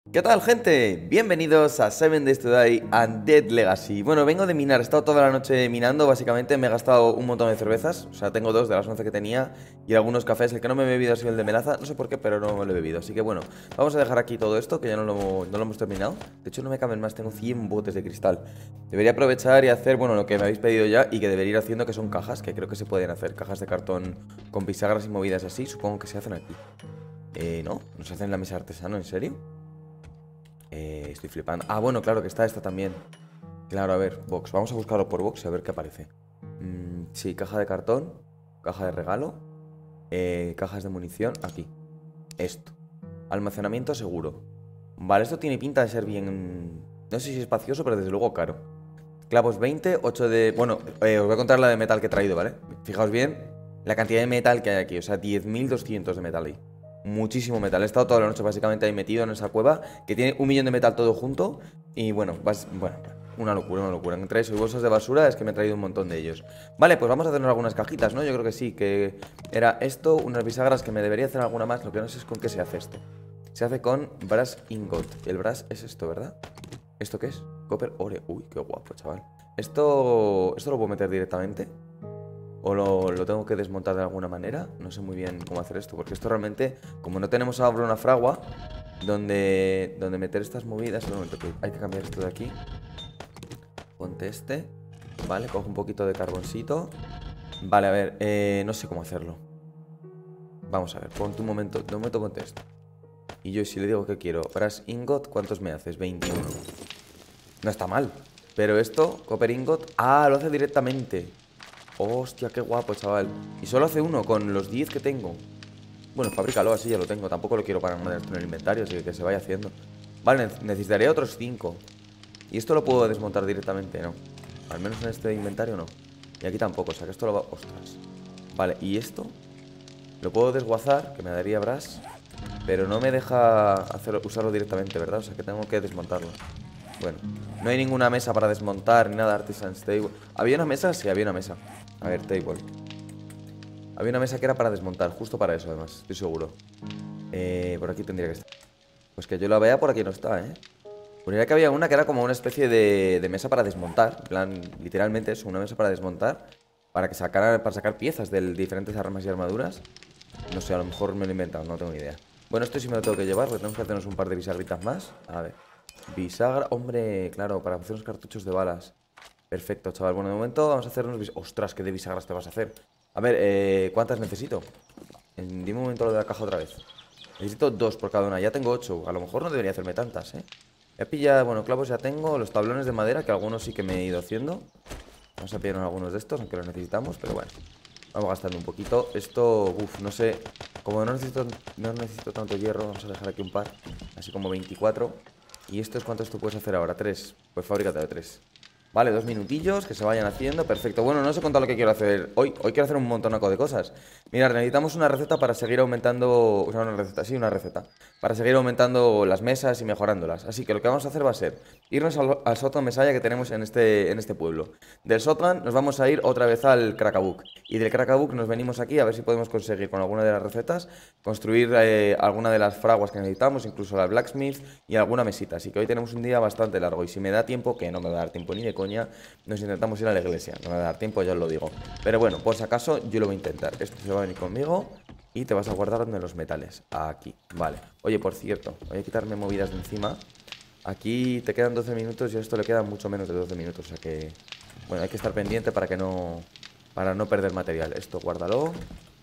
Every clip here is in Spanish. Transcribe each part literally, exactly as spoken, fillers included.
¿Qué tal, gente? Bienvenidos a Seven Days to Die and Dead Legacy. Bueno, vengo de minar, he estado toda la noche minando. Básicamente me he gastado un montón de cervezas. O sea, tengo dos de las once que tenía y algunos cafés. El que no me he bebido ha sido el de melaza, no sé por qué, pero no me lo he bebido. Así que bueno, vamos a dejar aquí todo esto, que ya no lo, no lo hemos terminado. De hecho, no me caben más, tengo cien botes de cristal. Debería aprovechar y hacer, bueno, lo que me habéis pedido ya y que debería ir haciendo, que son cajas, que creo que se pueden hacer. Cajas de cartón con bisagras y movidas así, supongo que se hacen aquí. Eh, no, no se hacen en la mesa artesano, ¿en serio? Eh, estoy flipando. Ah, bueno, claro que está esta también. Claro, a ver, box. Vamos a buscarlo por box y a ver qué aparece. Mm, sí, caja de cartón. Caja de regalo. Eh, cajas de munición. Aquí. Esto. Almacenamiento seguro. Vale, esto tiene pinta de ser bien... No sé si espacioso, pero desde luego caro. Clavos veinte, ocho de... Bueno, eh, os voy a contar la de metal que he traído, ¿vale? Fijaos bien la cantidad de metal que hay aquí. O sea, diez mil doscientos de metal ahí. Muchísimo metal. He estado toda la noche básicamente ahí metido en esa cueva que tiene un millón de metal todo junto. Y bueno, vas, bueno, una locura, una locura. Entre eso y bolsas de basura es que me he traído un montón de ellos. Vale, pues vamos a hacernos algunas cajitas, ¿no? Yo creo que sí, que era esto, unas bisagras que me debería hacer alguna más. Lo que no sé es con qué se hace esto. Se hace con brass ingot. Y el brass es esto, ¿verdad? ¿Esto qué es? Copper ore. Uy, qué guapo, chaval. Esto, esto lo puedo meter directamente. ¿O lo, lo tengo que desmontar de alguna manera? No sé muy bien cómo hacer esto, porque esto realmente, como no tenemos ahora una fragua donde, donde meter estas movidas. Un momento, que hay que cambiar esto de aquí. Ponte este. Vale, cojo un poquito de carboncito. Vale, a ver, eh, no sé cómo hacerlo. Vamos a ver, ponte un momento. De momento ponte esto. Y yo si le digo que quiero brass ingot, ¿cuántos me haces? veintiuno. No está mal. Pero esto, copper ingot. Ah, lo hace directamente. Hostia, qué guapo, chaval. Y solo hace uno con los diez que tengo. Bueno, fabrícalo, así ya lo tengo. Tampoco lo quiero para nada esto en el inventario, así que que se vaya haciendo. Vale, necesitaré otros cinco. Y esto lo puedo desmontar directamente, ¿no? Al menos en este inventario no. Y aquí tampoco, o sea que esto lo va... Ostras. Vale, y esto lo puedo desguazar, que me daría brass, pero no me deja hacer, usarlo directamente, ¿verdad? O sea que tengo que desmontarlo. Bueno, no hay ninguna mesa para desmontar ni nada. Artisan's Table. ¿Había una mesa? Sí, había una mesa. A ver, table. Había una mesa que era para desmontar, justo para eso además, estoy seguro. Eh, por aquí tendría que estar. Pues que yo la vea, por aquí no está, ¿eh? Ponía que había una que era como una especie de, de mesa para desmontar. En plan, literalmente eso, una mesa para desmontar. Para que sacara, para sacar piezas de diferentes armas y armaduras. No sé, a lo mejor me lo he inventado, no tengo ni idea. Bueno, esto sí me lo tengo que llevar, porque tenemos que hacernos un par de bisagritas más. A ver. Bisagra, hombre, claro, para hacer unos cartuchos de balas. Perfecto, chaval. Bueno, de momento vamos a hacer unos bis... Ostras, ¿qué de bisagras te vas a hacer? A ver, eh, ¿cuántas necesito? En, dime un momento lo de la caja otra vez. Necesito dos por cada una, ya tengo ocho. A lo mejor no debería hacerme tantas, ¿eh? Ya pilla, bueno, clavos ya tengo. Los tablones de madera, que algunos sí que me he ido haciendo. Vamos a pillar algunos de estos, aunque los necesitamos, pero bueno. Vamos gastando un poquito. Esto, uff, no sé. Como no necesito, no necesito tanto hierro, vamos a dejar aquí un par. Así como veinticuatro. ¿Y estos cuántos tú puedes hacer ahora? ¿Tres? Pues fábricate de tres. Vale, dos minutillos que se vayan haciendo. Perfecto. Bueno, no os he contado lo que quiero hacer hoy. Hoy quiero hacer un montonaco de cosas. Mirad, necesitamos una receta para seguir aumentando. O sea, una receta, sí, una receta. Para seguir aumentando las mesas y mejorándolas. Así que lo que vamos a hacer va a ser irnos al, al sótano Mesaya que tenemos en este, en este pueblo. Del sótano nos vamos a ir otra vez al Crackabug. Y del Crackabug nos venimos aquí a ver si podemos conseguir con alguna de las recetas construir eh, alguna de las fraguas que necesitamos, incluso la blacksmith y alguna mesita. Así que hoy tenemos un día bastante largo. Y si me da tiempo, que no me va a dar tiempo ni de coña, nos intentamos ir a la iglesia. No me va a dar tiempo, ya os lo digo. Pero bueno, por si acaso, yo lo voy a intentar. Esto se va a venir conmigo y te vas a guardar donde los metales. Aquí, vale. Oye, por cierto, voy a quitarme movidas de encima. Aquí te quedan doce minutos y a esto le quedan mucho menos de doce minutos. O sea que, bueno, hay que estar pendiente para que no... Para no perder material. Esto guárdalo.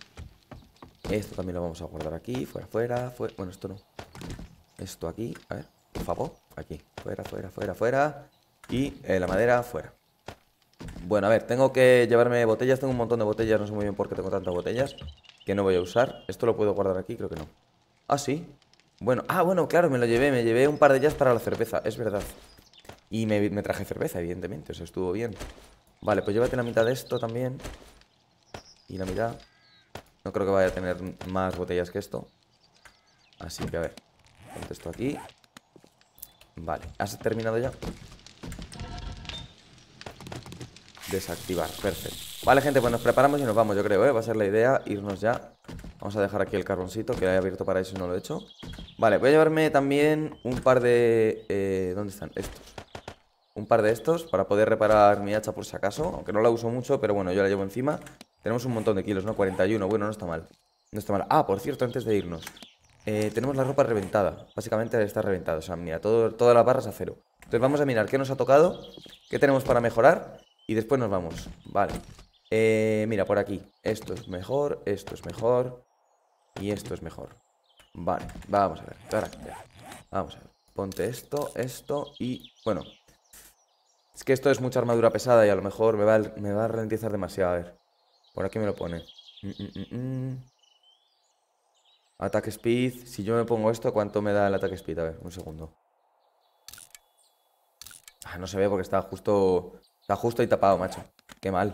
Esto también lo vamos a guardar aquí. Fuera, fuera, fuera. Bueno, esto no. Esto aquí, a ver, por favor. Aquí, fuera, fuera, fuera, fuera. Y eh, la madera, fuera. Bueno, a ver, tengo que llevarme botellas. Tengo un montón de botellas, no sé muy bien por qué tengo tantas botellas que no voy a usar. ¿Esto lo puedo guardar aquí? Creo que no. Ah, sí. Bueno, ah, bueno, claro, me lo llevé. Me llevé un par de ellas para la cerveza, es verdad. Y me, me traje cerveza, evidentemente, eso estuvo bien. Vale, pues llévate la mitad de esto también. Y la mitad. No creo que vaya a tener más botellas que esto. Así que a ver, ponte esto aquí. Vale, ¿has terminado ya? Desactivar, perfecto. Vale, gente, pues nos preparamos y nos vamos, yo creo, ¿eh? Va a ser la idea irnos ya. Vamos a dejar aquí el carboncito, que lo he abierto para eso y no lo he hecho. Vale, voy a llevarme también un par de... Eh, ¿dónde están? Estos. Un par de estos para poder reparar mi hacha por si acaso. Aunque no la uso mucho, pero bueno, yo la llevo encima. Tenemos un montón de kilos, ¿no? cuarenta y uno, bueno, no está mal. No está mal. Ah, por cierto, antes de irnos, eh, tenemos la ropa reventada. Básicamente está reventada. O sea, mira, todo, todas las barras a cero. Entonces vamos a mirar qué nos ha tocado, qué tenemos para mejorar y después nos vamos. Vale. Eh, mira, por aquí. Esto es mejor, esto es mejor y esto es mejor. Vale, vamos a ver. Vamos a ver. Ponte esto, esto y... Bueno, es que esto es mucha armadura pesada y a lo mejor me va, a- me va a ralentizar demasiado. A ver, por aquí me lo pone. Mm, mm, mm, mm. Attack speed. Si yo me pongo esto, ¿cuánto me da el attack speed? A ver, un segundo. Ah, no se ve porque está justo... Está justo ahí tapado, macho. Qué mal.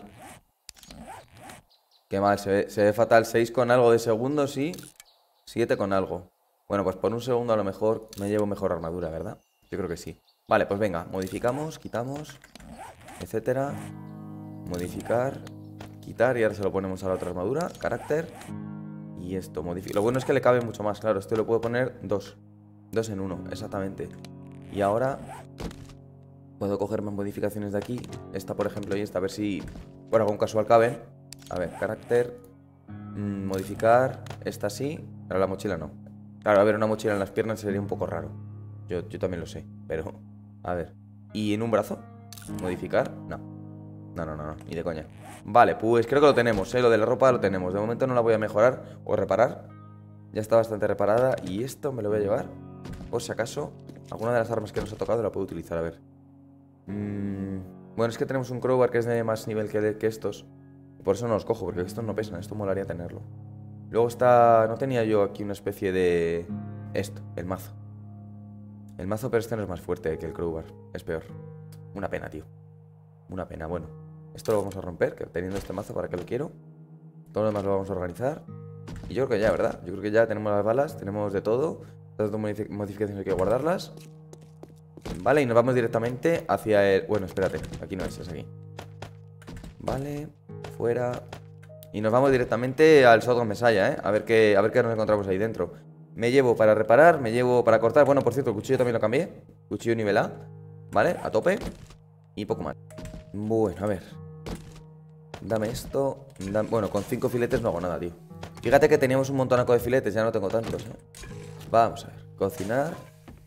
Qué mal, se ve, se ve fatal. Seis con algo de segundos y siete con algo. Bueno, pues por un segundo a lo mejor me llevo mejor armadura, ¿verdad? Yo creo que sí. Vale, pues venga, modificamos, quitamos, etcétera. Modificar, quitar y ahora se lo ponemos a la otra armadura. Carácter. Y esto, modificar. Lo bueno es que le cabe mucho más, claro. Esto lo puedo poner dos. Dos en uno, exactamente. Y ahora puedo coger más modificaciones de aquí. Esta, por ejemplo, y esta, a ver si por algún casual caben. A ver, carácter. mm, Modificar. Esta sí, pero la mochila no. Claro, a ver, una mochila en las piernas sería un poco raro. Yo, yo también lo sé, pero... A ver. ¿Y en un brazo? ¿Modificar? No. No, no, no, no, ni de coña. Vale, pues creo que lo tenemos, ¿eh? Lo de la ropa lo tenemos. De momento no la voy a mejorar o reparar. Ya está bastante reparada. Y esto me lo voy a llevar, por si acaso, alguna de las armas que nos ha tocado la puedo utilizar. A ver. Mm, bueno, es que tenemos un crowbar que es de más nivel que, que estos. Por eso no los cojo, porque estos no pesan. Esto molaría tenerlo. Luego está... No tenía yo aquí una especie de... Esto, el mazo. El mazo, pero este no es más fuerte que el crowbar. Es peor. Una pena, tío. Una pena, bueno. Esto lo vamos a romper, que teniendo este mazo, ¿para qué lo quiero? Todo lo demás lo vamos a organizar. Y yo creo que ya, ¿verdad? Yo creo que ya tenemos las balas, tenemos de todo. Estas dos modific- modificaciones hay que guardarlas. Vale, y nos vamos directamente hacia el... Bueno, espérate, aquí no es, es aquí. Vale, fuera. Y nos vamos directamente al Shotgun Messiah, ¿eh? A ver qué, a ver qué nos encontramos ahí dentro. Me llevo para reparar, me llevo para cortar. Bueno, por cierto, el cuchillo también lo cambié. Cuchillo nivel A, ¿vale? A tope. Y poco más. Bueno, a ver. Dame esto. Dame... Bueno, con cinco filetes no hago nada, tío. Fíjate que teníamos un montonaco de filetes, ya no tengo tantos, ¿eh? Vamos a ver. Cocinar.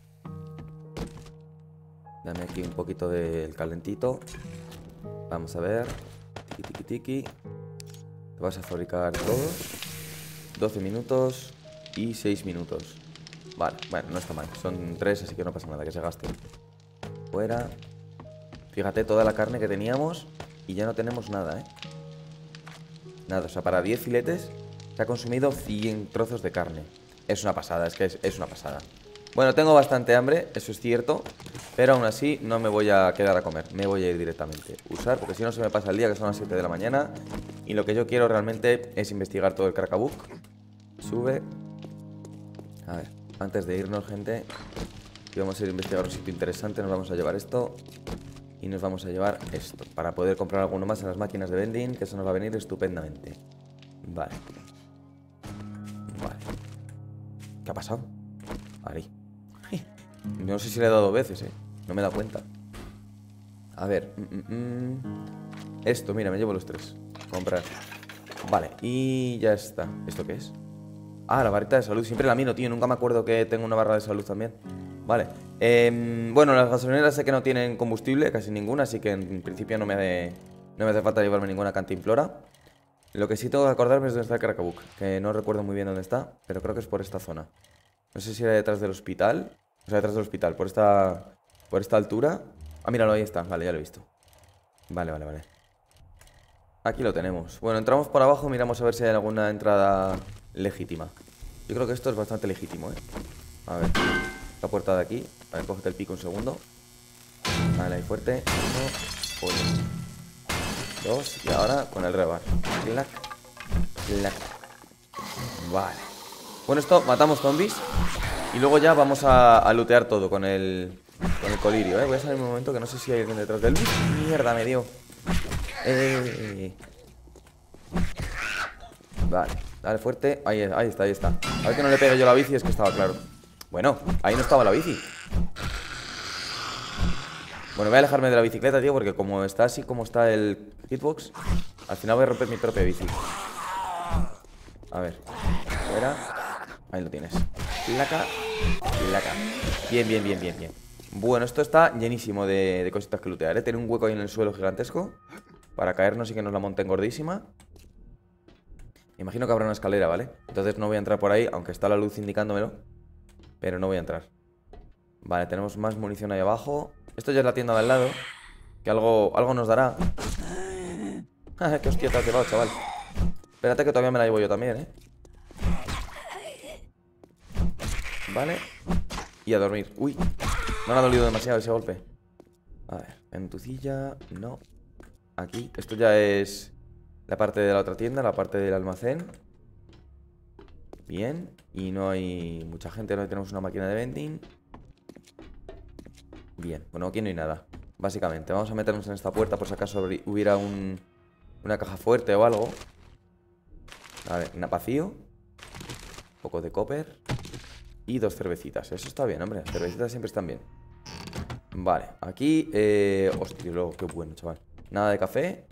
Dame aquí un poquito del calentito. Vamos a ver. Tiki, tiki, tiki. Te vas a fabricar todos. doce minutos y seis minutos. Vale, bueno, no está mal. Son tres, así que no pasa nada, que se gaste. Fuera. Fíjate toda la carne que teníamos y ya no tenemos nada, ¿eh? Nada, o sea, para diez filetes se ha consumido cien trozos de carne. Es una pasada, es que es, es una pasada. Bueno, tengo bastante hambre, eso es cierto. Pero aún así no me voy a quedar a comer. Me voy a ir directamente. Usar, porque si no se me pasa el día, que son las siete de la mañana. Y lo que yo quiero realmente es investigar todo el Cracabook. Sube. A ver, antes de irnos, gente, que vamos a ir a investigar un sitio interesante. Nos vamos a llevar esto. Y nos vamos a llevar esto, para poder comprar alguno más en las máquinas de vending, que eso nos va a venir estupendamente. Vale. Vale. ¿Qué ha pasado? Ahí. No sé si le he dado dos veces, eh. No me he dado cuenta. A ver. Mm, mm, mm. Esto, mira, me llevo los tres. Comprar. Vale, y ya está. ¿Esto qué es? Ah, la barrita de salud. Siempre la miro, tío. Nunca me acuerdo que tengo una barra de salud también. Vale. Eh, bueno, las gasolineras sé que no tienen combustible, casi ninguna, así que en principio no me hace, no me hace falta llevarme ninguna cantimplora. Lo que sí tengo que acordarme es dónde está el Cracabook, que no recuerdo muy bien dónde está, pero creo que es por esta zona. No sé si era detrás del hospital. O sea, detrás del hospital, por esta, por esta altura. Ah, míralo, ahí está. Vale, ya lo he visto. Vale, vale, vale. Aquí lo tenemos. Bueno, entramos por abajo, miramos a ver si hay alguna entrada legítima. Yo creo que esto es bastante legítimo, ¿eh? A ver, esta puerta de aquí. A ver, cógete el pico un segundo. Vale, ahí fuerte. Uno, uno, dos, y ahora con el rebar. Clac, clac. Vale. Bueno, esto, matamos zombies. Y luego ya vamos a, a lootear todo con el, con el colirio, ¿eh? Voy a salir un momento que no sé si hay alguien detrás del... Mierda, me dio. Eh... Vale, dale fuerte. Ahí, ahí está, ahí está. A ver que no le pegue yo la bici, es que estaba claro. Bueno, ahí no estaba la bici. Bueno, voy a alejarme de la bicicleta, tío, porque como está así como está el hitbox, al final voy a romper mi propia bici. A ver, fuera. Ahí lo tienes. Placa, placa. Bien, bien, bien, bien, bien. Bueno, esto está llenísimo de, de cositas que lootear, ¿eh? Tiene un hueco ahí en el suelo gigantesco para caernos y que nos la monten gordísima. Me imagino que habrá una escalera, ¿vale? Entonces no voy a entrar por ahí, aunque está la luz indicándomelo. Pero no voy a entrar. Vale, tenemos más munición ahí abajo. Esto ya es la tienda de al lado, que algo, algo nos dará. Qué hostia te has llevado, chaval. Espérate que todavía me la llevo yo también, ¿eh? Vale. Y a dormir. Uy, no me ha dolido demasiado ese golpe. A ver, ventucilla. No. Aquí, esto ya es la parte de la otra tienda, la parte del almacén. Bien. Y no hay mucha gente, no tenemos una máquina de vending. Bien, bueno, aquí no hay nada. Básicamente, vamos a meternos en esta puerta por si acaso hubiera un, una caja fuerte o algo. A ver, vacío. Un poco de copper. Y dos cervecitas, eso está bien, hombre. Las cervecitas siempre están bien. Vale, aquí eh... hostia, luego, qué bueno, chaval. Nada de café.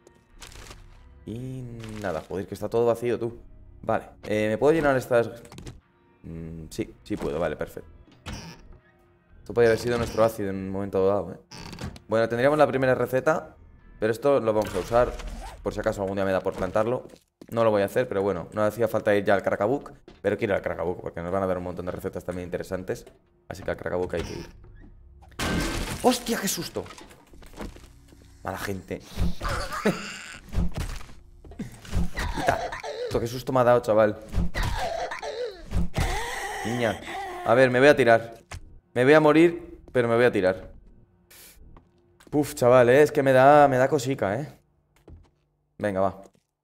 Y nada, joder, que está todo vacío, tú. Vale, eh, ¿me puedo llenar estas? Mm, sí, sí puedo, vale, perfecto. Esto podría haber sido nuestro ácido en un momento dado, ¿eh? Bueno, tendríamos la primera receta, pero esto lo vamos a usar por si acaso algún día me da por plantarlo. No lo voy a hacer, pero bueno, no hacía falta ir ya al Cracabook. Pero quiero ir al Cracabook porque nos van a dar un montón de recetas también interesantes. Así que al Cracabook hay que ir. ¡Hostia, qué susto! Mala gente. Esto, qué susto me ha dado, chaval. Niña. A ver, me voy a tirar. Me voy a morir, pero me voy a tirar. Uf, chaval, ¿eh? Es que me da, me da cosica, ¿eh? Venga, va.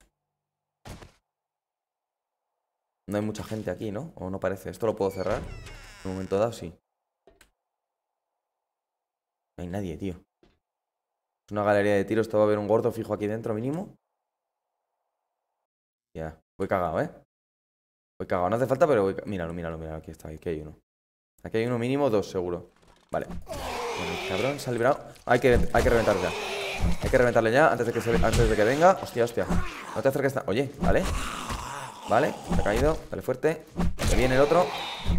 No hay mucha gente aquí, ¿no? O no parece. ¿Esto lo puedo cerrar? En un momento dado, sí. No hay nadie, tío. Es una galería de tiros. Esto va a haber un gordo fijo aquí dentro, mínimo. Ya. Voy cagado, ¿eh? Voy cagado. No hace falta, pero voy... Míralo, míralo, míralo. Aquí está. Aquí hay uno. Aquí hay uno mínimo, dos seguro. Vale. Bueno, el cabrón se ha librado. Hay que, hay que reventar ya. Hay que reventarle ya antes de que, se... antes de que venga. Hostia, hostia. No te acerques. Oye, ¿vale? Vale, se ha caído. Dale fuerte. Que viene el otro.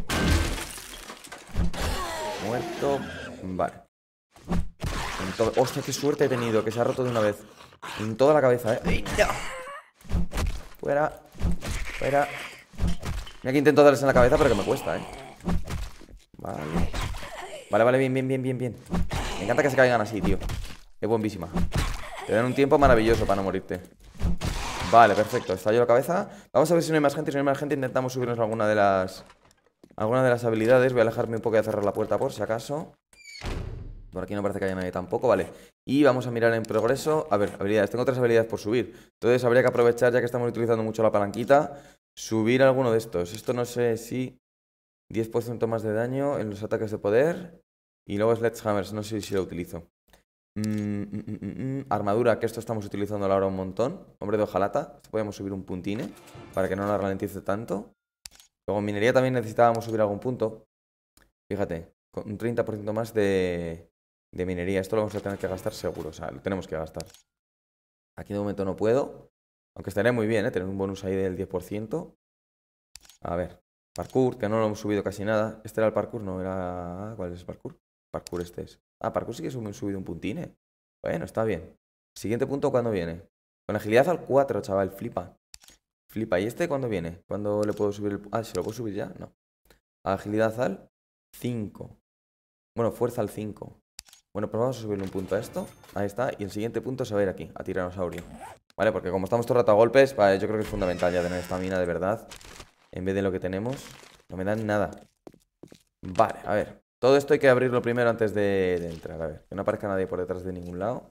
Muerto. Vale. En todo... Hostia, qué suerte he tenido. Que se ha roto de una vez. En toda la cabeza, eh. Fuera. Fuera. Mira que intento darles en la cabeza, pero que me cuesta, eh. Vale. Vale, vale, bien, bien, bien, bien, bien. Me encanta que se caigan así, tío. Es buenísima. Te dan un tiempo maravilloso para no morirte. Vale, perfecto, estalló la cabeza. Vamos a ver si no hay más gente. Si no hay más gente, intentamos subirnos alguna de las Alguna de las habilidades. Voy a alejarme un poco y a cerrar la puerta por si acaso. Por aquí no parece que haya nadie tampoco, vale. Y vamos a mirar en progreso. A ver, habilidades, tengo tres habilidades por subir. Entonces habría que aprovechar, ya que estamos utilizando mucho la palanquita, subir alguno de estos. Esto no sé si diez por ciento más de daño en los ataques de poder. Y luego Sledgehammers, no sé si lo utilizo. Mm, mm, mm, mm, mm. Armadura, que esto estamos utilizando ahora un montón. Hombre de hojalata, esto podemos subir un puntine para que no nos ralentice tanto. Luego en minería también necesitábamos subir algún punto. Fíjate, con un treinta por ciento más de, de minería. Esto lo vamos a tener que gastar seguro, o sea, lo tenemos que gastar. Aquí de momento no puedo. Aunque estaría muy bien, ¿eh? Tener un bonus ahí del diez por ciento. A ver, parkour, que no lo hemos subido casi nada. ¿Este era el parkour? No, era... ¿Cuál es el parkour? Parkour este es. Ah, parkour sí que hemos subido un puntine. Bueno, está bien. Siguiente punto, ¿cuándo viene? Con agilidad al cuatro, chaval, flipa. Flipa. ¿Y este cuándo viene? ¿Cuándo le puedo subir el... Ah, ¿se lo puedo subir ya? No. Agilidad al cinco. Bueno, fuerza al cinco. Bueno, pues vamos a subirle un punto a esto. Ahí está. Y el siguiente punto se va a ir aquí, a tiranosaurio. Vale, porque como estamos todo el rato a golpes, vale, yo creo que es fundamental ya tener estamina de verdad. En vez de lo que tenemos. No me dan nada. Vale, a ver. Todo esto hay que abrirlo primero antes de, de entrar. A ver, que no aparezca nadie por detrás de ningún lado.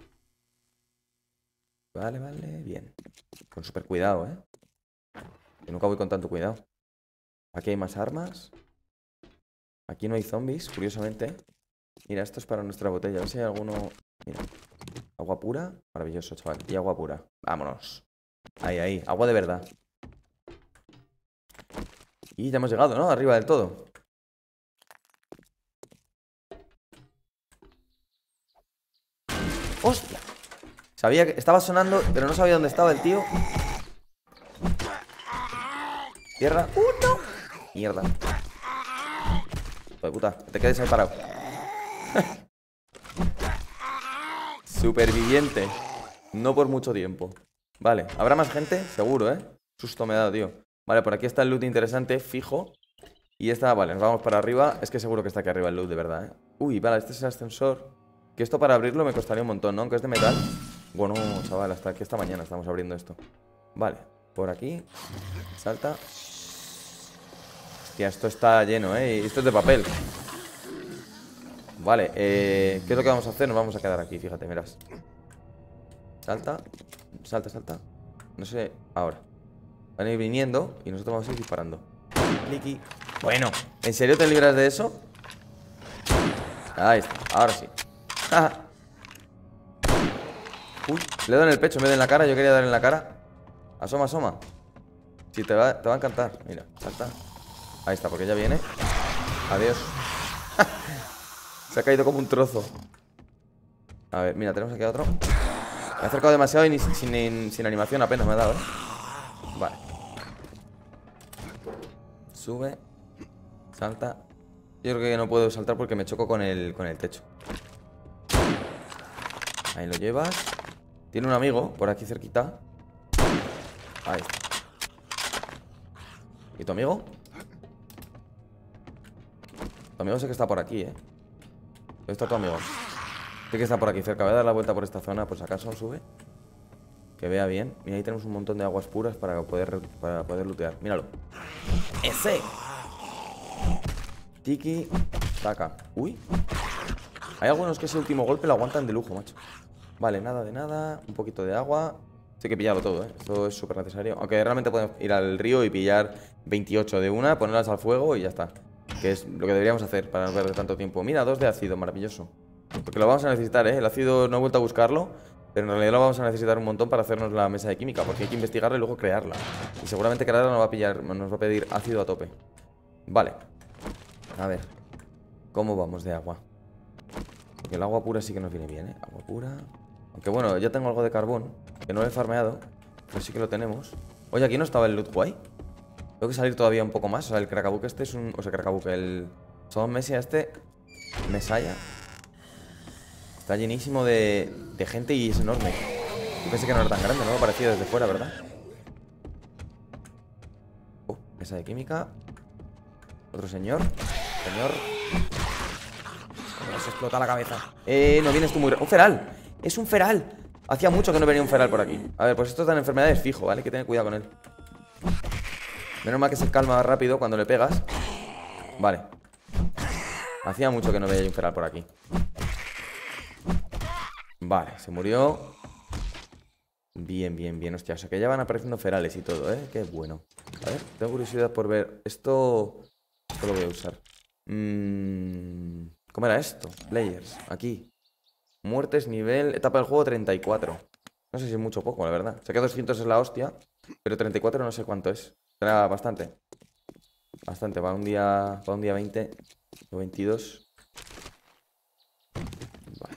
Vale, vale, bien. Con súper cuidado, ¿eh? Yo nunca voy con tanto cuidado. Aquí hay más armas. Aquí no hay zombies, curiosamente. Mira, esto es para nuestra botella. A ver si hay alguno... Mira. Agua pura. Maravilloso, chaval. Y agua pura. Vámonos. Ahí, ahí. Agua de verdad. Y ya hemos llegado, ¿no? Arriba del todo. ¡Hostia! Sabía que estaba sonando, pero no sabía dónde estaba el tío. Tierra. ¡Uh, no! Mierda. Hijo de puta, te quedes ahí parado. Superviviente. No por mucho tiempo. Vale, ¿habrá más gente? Seguro, ¿eh? Susto me ha dado, tío. Vale, por aquí está el loot interesante, fijo. Y esta, vale, nos vamos para arriba. Es que seguro que está aquí arriba el loot, de verdad, ¿eh? Uy, vale, este es el ascensor. Que esto para abrirlo me costaría un montón, ¿no? Aunque es de metal. Bueno, chaval, hasta aquí esta mañana estamos abriendo esto. Vale, por aquí. Salta. Hostia, esto está lleno, ¿eh? Y esto es de papel. Vale, eh, ¿qué es lo que vamos a hacer? Nos vamos a quedar aquí, fíjate, verás. Salta, salta, salta. No sé, ahora. Van a ir viniendo y nosotros vamos a ir disparando. Clicky. Bueno, ¿en serio te libras de eso? Ahí está, ahora sí. Uy, le doy en el pecho en vez de en la cara. Yo quería dar en la cara. Asoma, asoma. Sí, te va, te va a encantar. Mira, salta. Ahí está, porque ya viene. Adiós. Se ha caído como un trozo. A ver, mira, tenemos aquí a otro. Me he acercado demasiado y ni, sin, sin, sin animación apenas me ha dado, ¿eh? Vale. Sube. Salta. Yo creo que no puedo saltar porque me choco con el, con el techo. Ahí lo llevas. Tiene un amigo por aquí cerquita. Ahí está. ¿Y tu amigo? Tu amigo sé que está por aquí, ¿eh? ¿Dónde está tu amigo? Sé que está por aquí cerca. Voy a dar la vuelta por esta zona por si acaso sube. Que vea bien. Mira, ahí tenemos un montón de aguas puras para poder, para poder lootear. Míralo. ¡Ese! Tiki. Taca. Uy. Hay algunos que ese último golpe lo aguantan de lujo, macho. Vale, nada de nada. Un poquito de agua. Sí que he pillado todo, ¿eh? Esto es súper necesario. Aunque realmente podemos ir al río y pillar veintiocho de una, ponerlas al fuego y ya está. Que es lo que deberíamos hacer para no perder tanto tiempo. Mira, dos de ácido, maravilloso. Porque lo vamos a necesitar, ¿eh? El ácido no he vuelto a buscarlo, pero en realidad lo vamos a necesitar un montón para hacernos la mesa de química. Porque hay que investigarla y luego crearla. Y seguramente crearla nos va a pillar, nos va a pedir ácido a tope. Vale. A ver. ¿Cómo vamos de agua? Porque el agua pura sí que nos viene bien, ¿eh? Agua pura. Aunque bueno, ya tengo algo de carbón, que no lo he farmeado, pero sí que lo tenemos. Oye, aquí no estaba el loot guay. Tengo que salir todavía un poco más. O sea, el Krakabuke este es un... O sea, Krakabuke, el... Son Mesia este... Mesaya. Está llenísimo de... de gente y es enorme. Yo pensé que no era tan grande, no me parecía desde fuera, ¿verdad? Uh, mesa de química. Otro señor. Señor. Se explota la cabeza. Eh, no vienes tú muy... ¡Un feral! ¡Es un feral! Hacía mucho que no venía un feral por aquí. A ver, pues esto dan enfermedades fijo, ¿vale? Hay que tener cuidado con él. Menos mal que se calma rápido cuando le pegas. Vale. Hacía mucho que no veía un feral por aquí. Vale, se murió. Bien, bien, bien. Hostia, o sea que ya van apareciendo ferales y todo, ¿eh? Qué bueno. A ver, tengo curiosidad por ver. Esto... Esto lo voy a usar. Mmm... ¿Cómo era esto? Players, aquí. Muertes, nivel, etapa del juego treinta y cuatro. No sé si es mucho o poco, la verdad. Sé que doscientos es la hostia, pero treinta y cuatro no sé cuánto es. Será bastante. Bastante, para un día, para un día veinte o veintidós. Vale.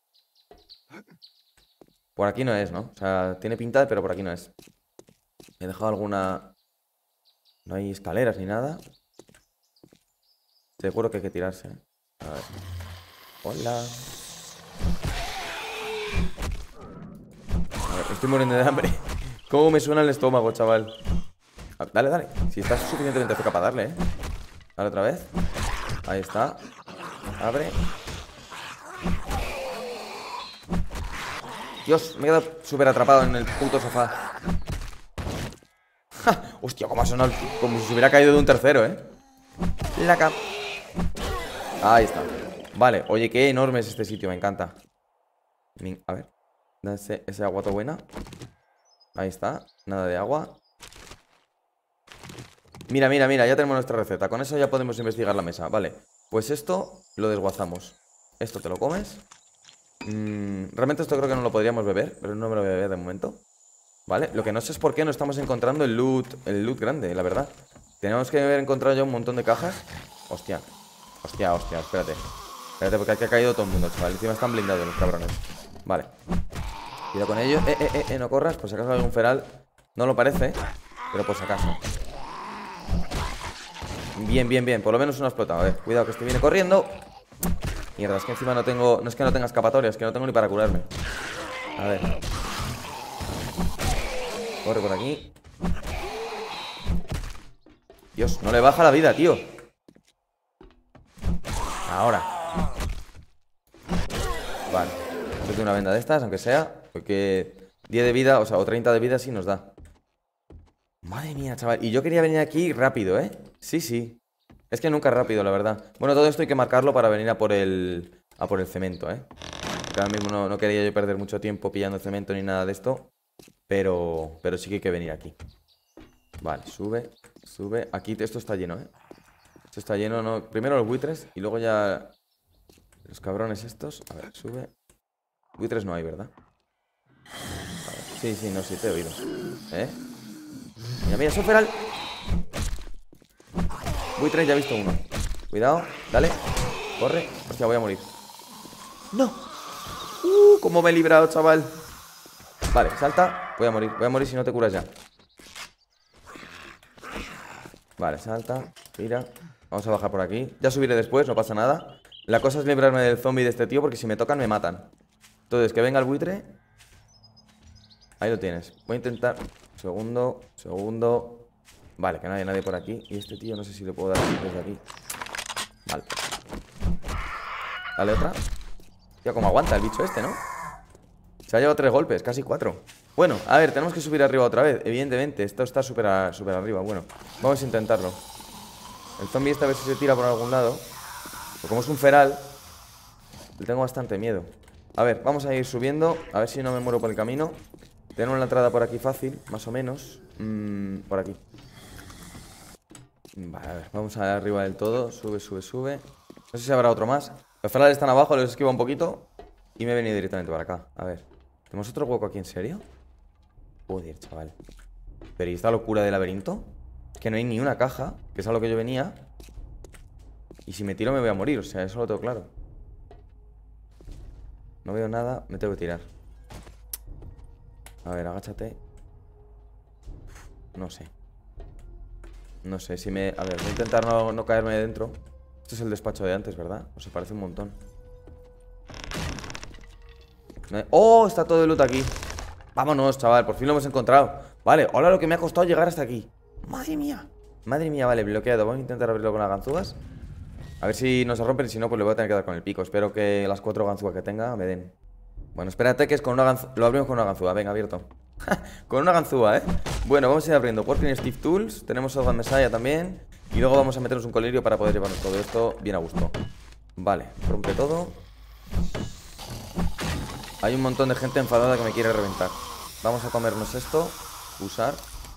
Por aquí no es, ¿no? O sea, tiene pinta, pero por aquí no es. He dejado alguna... No hay escaleras ni nada. Seguro que hay que tirarse, ¿eh? A ver. Hola. A ver, estoy muriendo de hambre. ¿Cómo me suena el estómago, chaval? Dale, dale. Si estás suficientemente cerca para darle, ¿eh? Dale otra vez. Ahí está. Abre. Dios, me he quedado súper atrapado en el puto sofá. ¡Ja! Hostia, cómo ha sonado. Como si se hubiera caído de un tercero, ¿eh? La cap. Ahí está. Vale, oye, qué enorme es este sitio, me encanta. A ver. Ese, ese agua todo buena. Ahí está, nada de agua. Mira, mira, mira, ya tenemos nuestra receta. Con eso ya podemos investigar la mesa, vale. Pues esto lo desguazamos. Esto te lo comes. mm, Realmente esto creo que no lo podríamos beber, pero no me lo voy a beber de momento. Vale, lo que no sé es por qué no estamos encontrando el loot. El loot grande, la verdad. Tenemos que haber encontrado ya un montón de cajas. Hostia, hostia, hostia, espérate. Espérate, porque aquí ha caído todo el mundo, chaval. Encima están blindados los cabrones. Vale. Cuidado con ello. Eh, eh, eh, eh, no corras. Por si acaso hay algún feral. No lo parece, pero por si acaso. Bien, bien, bien. Por lo menos uno ha explotado. A ver, cuidado que este viene corriendo. Mierda, es que encima no tengo... No es que no tenga escapatoria, es que no tengo ni para curarme. A ver. Corre por aquí. Dios, no le baja la vida, tío. Ahora. Vale. Tengo una venda de estas, aunque sea. Porque diez de vida, o sea, o treinta de vida sí nos da. Madre mía, chaval. Y yo quería venir aquí rápido, ¿eh? Sí, sí. Es que nunca es rápido, la verdad. Bueno, todo esto hay que marcarlo para venir a por el... A por el cemento, ¿eh? Porque ahora mismo no, no quería yo perder mucho tiempo pillando cemento ni nada de esto. Pero... Pero sí que hay que venir aquí. Vale, sube, sube. Aquí esto está lleno, ¿eh? Esto está lleno, no... Primero los buitres y luego ya... Los cabrones estos. A ver, sube. Buitres no hay, ¿verdad? A ver. Sí, sí, no, sí, te he oído. ¿Eh? Mira, mira, son feral. Buitres, ya he visto uno. Cuidado, dale. Corre. Hostia, voy a morir. ¡No! ¡Uh! ¿Cómo me he librado, chaval? Vale, salta. Voy a morir, voy a morir si no te curas ya. Vale, salta, mira. Vamos a bajar por aquí. Ya subiré después, no pasa nada. La cosa es librarme del zombie de este tío, porque si me tocan me matan. Entonces, que venga el buitre. Ahí lo tienes. Voy a intentar. Segundo, segundo. Vale, que no haya nadie por aquí. Y este tío no sé si le puedo dar desde aquí. Vale. Dale otra. Tío, como aguanta el bicho este, ¿no? Se ha llevado tres golpes, casi cuatro. Bueno, a ver, tenemos que subir arriba otra vez. Evidentemente, esto está súper súper arriba. Bueno, vamos a intentarlo. El zombie este a ver si se tira por algún lado. Pero como es un feral, le tengo bastante miedo. A ver, vamos a ir subiendo. A ver si no me muero por el camino. Tenemos la entrada por aquí fácil, más o menos. mm, Por aquí. Vale, a ver, vamos arriba del todo. Sube, sube, sube. No sé si habrá otro más. Los ferales están abajo, los esquivo un poquito y me he venido directamente para acá. A ver, ¿tenemos otro hueco aquí en serio? Joder, chaval. Pero ¿y esta locura de laberinto? Que no hay ni una caja, que es a lo que yo venía. Y si me tiro me voy a morir, o sea, eso lo tengo claro. No veo nada, me tengo que tirar. A ver, agáchate. No sé. No sé, si me... A ver, voy a intentar no, no caerme dentro. Este es el despacho de antes, ¿verdad? O se parece un montón. ¡Oh! Está todo el loot aquí. Vámonos, chaval, por fin lo hemos encontrado. Vale, hola lo que me ha costado llegar hasta aquí. Madre mía. Madre mía, vale, bloqueado. Vamos a intentar abrirlo con las ganzúas. A ver si no se rompen y si no, pues le voy a tener que dar con el pico. Espero que las cuatro ganzúas que tenga me den. Bueno, espérate que es con una ganzúa. Lo abrimos con una ganzúa, venga, abierto. Con una ganzúa, ¿eh? Bueno, vamos a ir abriendo Working Steve Tools. Tenemos Sogan Messiah también. Y luego vamos a meternos un colirio para poder llevarnos todo esto bien a gusto. Vale, rompe todo. Hay un montón de gente enfadada que me quiere reventar. Vamos a comernos esto. Usar.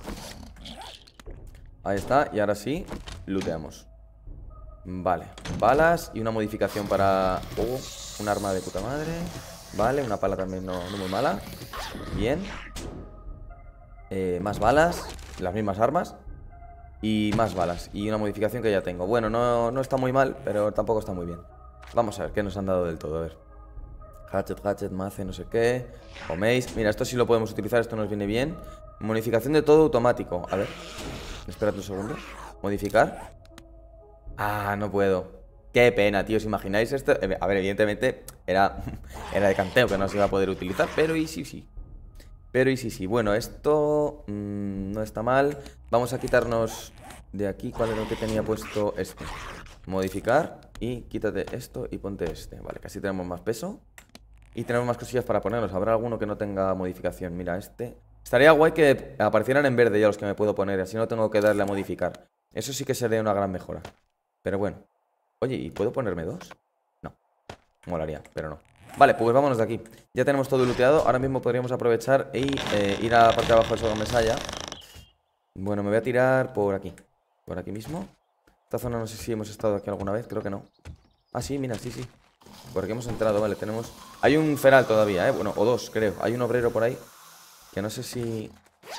Ahí está, y ahora sí, looteamos. Vale, balas y una modificación para... Oh, un arma de puta madre. Vale, una pala también no, no muy mala. Bien. eh, Más balas. Las mismas armas. Y más balas, y una modificación que ya tengo. Bueno, no, no está muy mal, pero tampoco está muy bien. Vamos a ver qué nos han dado del todo, a ver. Hatchet, hatchet, mace, no sé qué. O mace, mira, esto sí lo podemos utilizar, esto nos viene bien. Modificación de todo automático, a ver. Espérate un segundo. Modificar. Ah, no puedo. Qué pena, tío, ¿os imagináis esto? A ver, evidentemente era, era de canteo que no se iba a poder utilizar, pero y sí, sí. Pero y sí, sí, bueno, esto mmm, no está mal. Vamos a quitarnos de aquí. ¿Cuál era lo que tenía puesto? Este. Modificar y quítate esto y ponte este. Vale, casi tenemos más peso. Y tenemos más cosillas para ponernos. Habrá alguno que no tenga modificación. Mira, este. Estaría guay que aparecieran en verde ya los que me puedo poner. Así no tengo que darle a modificar. Eso sí que sería una gran mejora. Pero bueno. Oye, ¿y puedo ponerme dos? No. Molaría, pero no. Vale, pues vámonos de aquí. Ya tenemos todo looteado. Ahora mismo podríamos aprovechar y eh, ir a la parte de abajo del Sogan Messiah. Bueno, me voy a tirar por aquí. Por aquí mismo. Esta zona no sé si hemos estado aquí alguna vez. Creo que no. Ah, sí, mira, sí, sí. Por aquí hemos entrado, vale, tenemos... Hay un feral todavía, ¿eh? Bueno, o dos, creo. Hay un obrero por ahí. Que no sé si...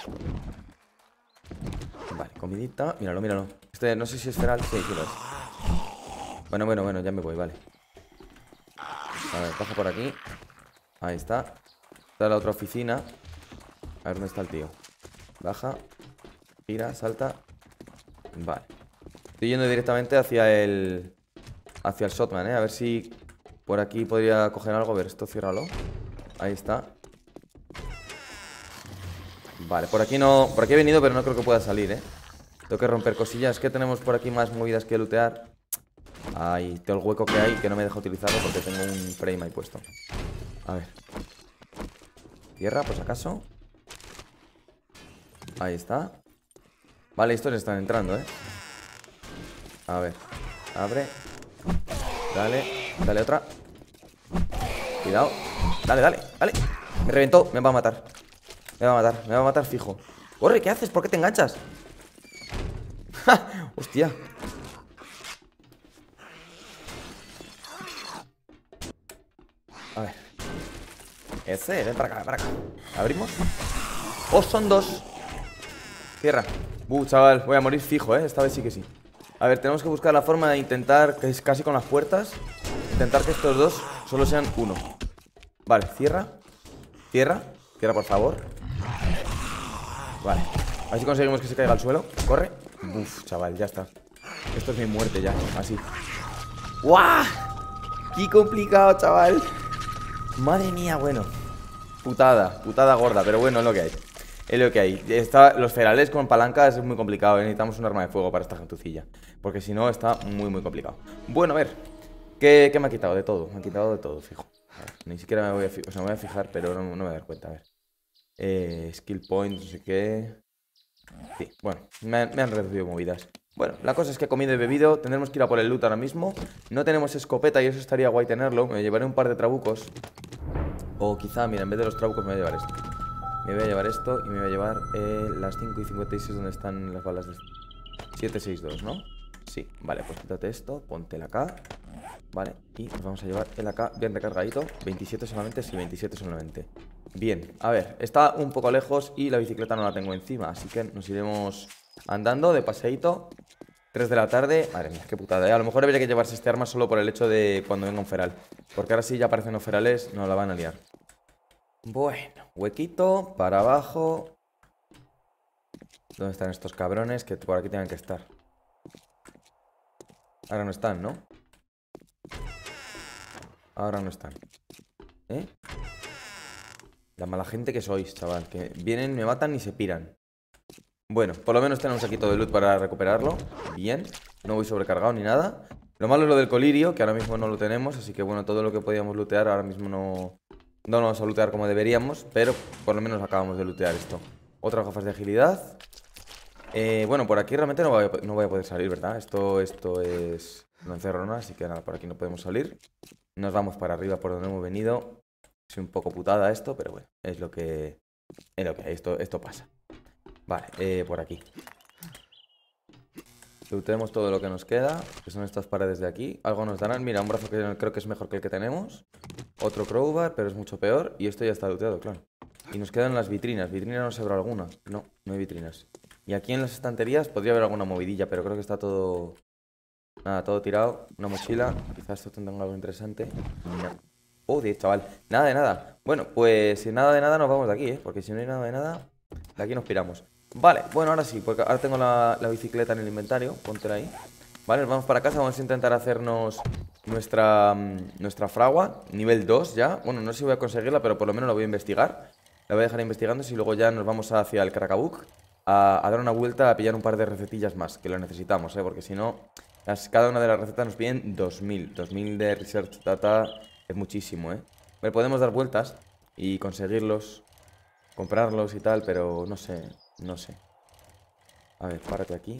Vale, comidita. Míralo, míralo. Este no sé si es feral. Sí, sí lo es. Bueno, bueno, bueno, ya me voy, vale. A ver, baja por aquí. Ahí está. Está la otra oficina. A ver dónde está el tío. Baja. Gira, salta. Vale. Estoy yendo directamente hacia el... Hacia el shotman, ¿eh? A ver si por aquí podría coger algo. A ver, esto ciérralo. Ahí está. Vale, por aquí no... Por aquí he venido, pero no creo que pueda salir, ¿eh? Tengo que romper cosillas. Es que tenemos por aquí más movidas que lootear. Ahí, tengo el hueco que hay que no me deja utilizarlo porque tengo un frame ahí puesto. A ver. Tierra, por si acaso. Ahí está. Vale, estos están entrando, ¿eh? A ver. Abre. Dale. Dale otra. Cuidado. Dale, dale, dale. Me reventó. Me va a matar. Me va a matar. Me va a matar fijo. Corre, ¿qué haces? ¿Por qué te enganchas? ¡Ja! Hostia. A ver. Ese, ven para acá, ven para acá. Abrimos. Oh, son dos. Cierra. Uh, chaval, voy a morir fijo, eh. Esta vez sí que sí. A ver, tenemos que buscar la forma de intentar, que es casi con las puertas, intentar que estos dos solo sean uno. Vale, cierra. Cierra. Cierra, por favor. Vale. A ver si conseguimos que se caiga al suelo. Corre. Uf, chaval, ya está. Esto es mi muerte ya, así. ¡Guau! ¡Qué complicado, chaval! Madre mía, bueno. Putada, putada gorda, pero bueno, es lo que hay. Es lo que hay. Está, los ferales con palancas es muy complicado, ¿eh? Necesitamos un arma de fuego para esta gentucilla. Porque si no, está muy, muy complicado. Bueno, a ver. ¿Qué, qué me ha quitado? De todo. Me ha quitado de todo, fijo. A ver, ni siquiera me voy a fijar. O sea, me voy a fijar, pero no, no me voy a dar cuenta. A ver. Eh, skill points, no sé qué. Sí, bueno, me, me han reducido movidas. Bueno, la cosa es que he comido y bebido. Tendremos que ir a por el loot ahora mismo. No tenemos escopeta y eso estaría guay tenerlo. Me llevaré un par de trabucos. O quizá, mira, en vez de los trabucos me voy a llevar esto. Me voy a llevar esto y me voy a llevar eh, las cinco y cincuenta y seis donde están las balas de siete seis dos, ¿no? Sí, vale, pues quítate esto, ponte el A K. Vale, y nos vamos a llevar el A K bien recargadito. veintisiete solamente, sí, veintisiete solamente. Bien, a ver, está un poco lejos y la bicicleta no la tengo encima, así que nos iremos andando de paseíto. tres de la tarde, madre mía, qué putada, ¿eh? A lo mejor debería que llevarse este arma solo por el hecho de cuando venga un feral. Porque ahora sí ya aparecen los ferales, nos la van a liar. Bueno, huequito, para abajo. ¿Dónde están estos cabrones? Que por aquí tienen que estar. Ahora no están, ¿no? Ahora no están. ¿Eh? La mala gente que sois, chaval. Que vienen, me matan y se piran. Bueno, por lo menos tenemos un saquito de loot para recuperarlo. Bien, no voy sobrecargado ni nada. Lo malo es lo del colirio, que ahora mismo no lo tenemos. Así que bueno, todo lo que podíamos lootear ahora mismo no... No lo vamos a lootear como deberíamos, pero por lo menos acabamos de lootear esto. Otras gafas de agilidad. Eh, bueno, por aquí realmente no voy, a, no voy a poder salir, ¿verdad? Esto, esto es una encerrona, así que nada, por aquí no podemos salir. Nos vamos para arriba por donde hemos venido. Es un poco putada esto, pero bueno, es lo que, es lo que hay, esto, esto pasa. Vale, eh, por aquí. Looteemos todo lo que nos queda, que son estas paredes de aquí. Algo nos darán, mira, un brazo que creo que es mejor que el que tenemos. Otro crowbar, pero es mucho peor. Y esto ya está looteado, claro. Y nos quedan las vitrinas. ¿Vitrinas no se habrá alguna? No, no hay vitrinas. Y aquí en las estanterías podría haber alguna movidilla, pero creo que está todo... Nada, todo tirado. Una mochila. Quizás esto tenga algo interesante. No. Oh, de chaval. Nada de nada. Bueno, pues si nada de nada nos vamos de aquí, ¿eh? Porque si no hay nada de nada, de aquí nos piramos. Vale, bueno, ahora sí, porque ahora tengo la, la bicicleta en el inventario. Póntela ahí. Vale, nos vamos para casa. Vamos a intentar hacernos nuestra, nuestra fragua. Nivel dos ya. Bueno, no sé si voy a conseguirla, pero por lo menos la voy a investigar. La voy a dejar investigando y luego ya nos vamos hacia el Crackabug a, a dar una vuelta, a pillar un par de recetillas más, que lo necesitamos, ¿eh? Porque si no, las, cada una de las recetas nos piden dos mil. dos mil de Research Data es muchísimo, ¿eh? Pero podemos dar vueltas y conseguirlos, comprarlos y tal, pero no sé, no sé. A ver, párate aquí.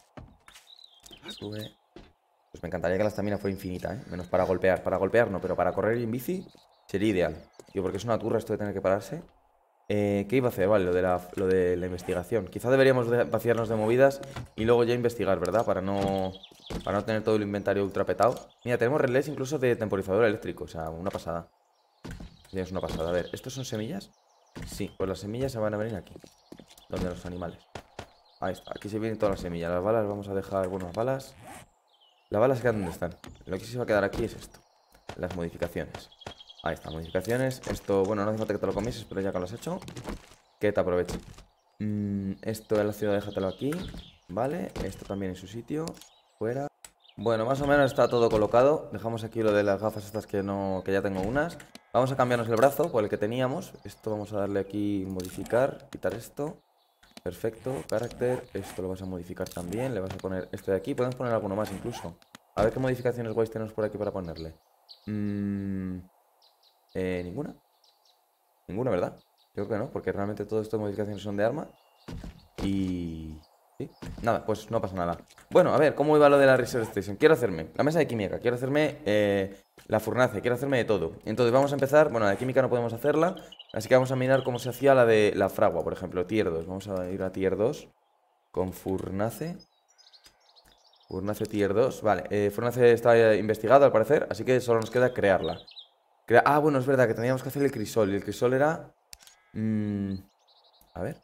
Sube. Pues me encantaría que la estamina fuera infinita, ¿eh? Menos para golpear. Para golpear no, pero para correr y en bici sería ideal. Tío, porque es una turra esto de tener que pararse. Eh, ¿Qué iba a hacer? Vale, lo de la, lo de la investigación. Quizá deberíamos de vaciarnos de movidas y luego ya investigar, ¿verdad? Para no, para no tener todo el inventario ultra petado. Mira, tenemos relés incluso de temporizador eléctrico. O sea, una pasada. Ya es una pasada. A ver, ¿estos son semillas? Sí, pues las semillas se van a venir aquí. Donde los animales. Ahí está, aquí se vienen todas las semillas. Las balas vamos a dejar, bueno, las balas. Las balas se quedan donde están. Lo que sí se va a quedar aquí es esto. Las modificaciones. Ahí está, modificaciones. Esto, bueno, no hace falta que te lo comieses, pero ya que lo has hecho, que te aproveche. mm, Esto en la ciudad, déjatelo aquí. Vale, esto también en su sitio. Fuera. Bueno, más o menos está todo colocado. Dejamos aquí lo de las gafas estas que no, que ya tengo unas. Vamos a cambiarnos el brazo por el que teníamos. Esto vamos a darle aquí modificar, quitar esto. Perfecto, carácter. Esto lo vas a modificar también. Le vas a poner este de aquí. Podemos poner alguno más incluso. A ver qué modificaciones guays tenemos por aquí para ponerle. Mm, eh, ninguna. Ninguna, ¿verdad? Creo que no, porque realmente todas estas modificaciones son de arma. Y... ¿sí? Nada, pues no pasa nada. Bueno, a ver, ¿cómo iba lo de la Research Station? Quiero hacerme la mesa de química, quiero hacerme eh, la furnace, quiero hacerme de todo. Entonces vamos a empezar, bueno, la de química no podemos hacerla, así que vamos a mirar cómo se hacía la de la fragua, por ejemplo, tier dos. Vamos a ir a tier dos con furnace. Furnace tier dos, vale, eh, furnace está investigado al parecer, así que solo nos queda crearla. Crea ah, bueno, es verdad que teníamos que hacer el crisol, y el crisol era... Mmm, a ver...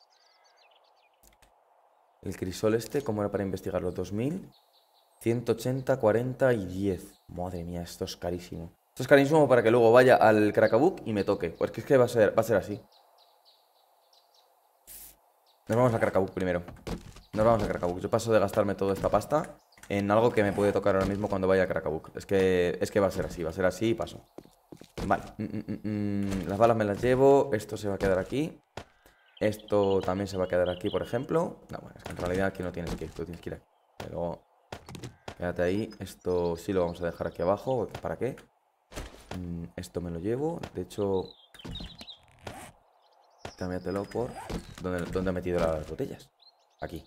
El crisol este, ¿cómo era para investigarlo? dos mil, ciento ochenta, cuarenta y diez. Madre mía, esto es carísimo. Esto es carísimo para que luego vaya al Crackabug y me toque. Pues que es que va a ser, va a ser así. Nos vamos a Crackabug primero. Nos vamos a Crackabug. Yo paso de gastarme toda esta pasta en algo que me puede tocar ahora mismo cuando vaya a Crackabug. Es que, es que va a ser así, va a ser así y paso. Vale. Mm, mm, mm, las balas me las llevo. Esto se va a quedar aquí. Esto también se va a quedar aquí, por ejemplo. No, bueno, es que en realidad aquí no tienes que ir, tú tienes que ir aquí. Pero quédate ahí. Esto sí lo vamos a dejar aquí abajo. ¿Para qué? Mm, esto me lo llevo. De hecho, cámbiatelo por... ¿Dónde, dónde he metido las botellas? Aquí.